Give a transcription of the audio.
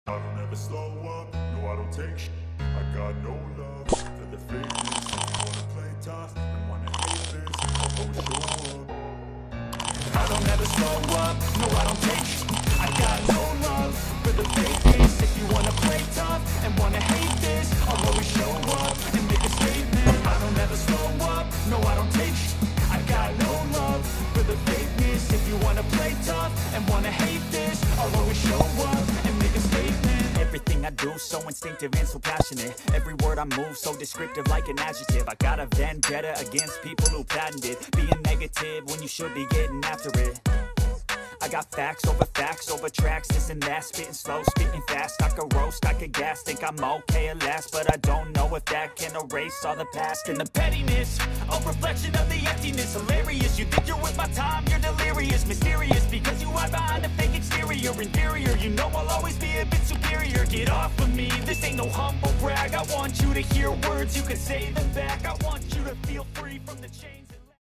I don't ever slow up, no I don't take shit. I got no love for the fakeness. If you wanna play tough and wanna hate this, I'll always show up. I don't ever slow up, no I don't take shit. I got no love for the fakeness. If you wanna play tough and wanna hate this, I'll always show up and make a statement. I don't ever slow up, no I don't take shit. I got no love for the fakeness. If you wanna play tough and wanna hate this, I'll always show up and make a statement. Everything I do so instinctive and so passionate. Every word I move so descriptive like an adjective. I got a vendetta against people who patented being negative when you should be getting after it. I got facts over tracks, this and that, spitting slow, spitting fast. I could roast, I could gas, think I'm okay at last, but I don't know if that can erase all the past. And the pettiness, a reflection of the emptiness. Hilarious, you think you're worth my time, you're delirious. Mysterious, because you hide behind a fake exterior. Inferior, you know I'll always be a bit superior. Get off of me, this ain't no humble brag. I want you to hear words, you can say them back. I want